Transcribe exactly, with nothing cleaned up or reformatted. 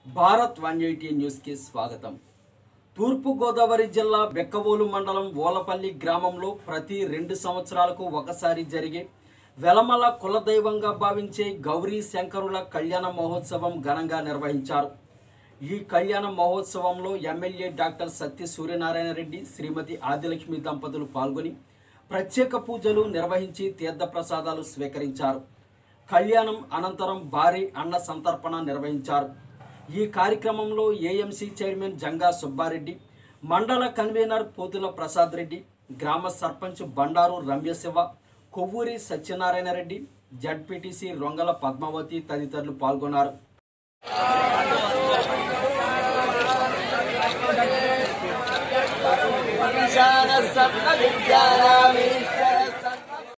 Bharat one eighty news కి స్వాగతం। తూర్పు గోదావరి జిల్లా బెక్కవోలు మండలం ఓలపల్లి గ్రామంలో ప్రతి రెండు సంవత్సరాలకు ఒకసారి జరిగే వెలమల కులదైవంగా భావించే గౌరీ శంకరుల కళ్యాణ మహోత్సవం ఘనంగా నిర్వహించారు। ఈ కళ్యాణ మహోత్సవంలో ఎమ్మెల్యే డాక్టర్ సత్య సూర్యనారాయణ రెడ్డి, శ్రీమతి ఆదిలక్ష్మి దంపతులు పాల్గొని ప్రత్యేక పూజలు నిర్వహించి తీర్థప్రసాదాలు స్వీకరించారు। కళ్యాణం అనంతరం భారీ అన్న సంతర్పణ నిర్వహించారు। ఈ కార్యక్రమంలో ఏఎంసీ చైర్మన్ జంగా సుబ్బారెడ్డి, మండల కన్వీనర్ పోతుల ప్రసాద్ రెడ్డి, గ్రామ సర్పంచ్ బండారు రమ్యశివ, కొవ్వూరి సత్యనారాయణ రెడ్డి, జడ్పీటీసీ రొంగల పద్మావతి తదితరులు పాల్గొన్నారు। ఈశాన సప్త విద్యానామి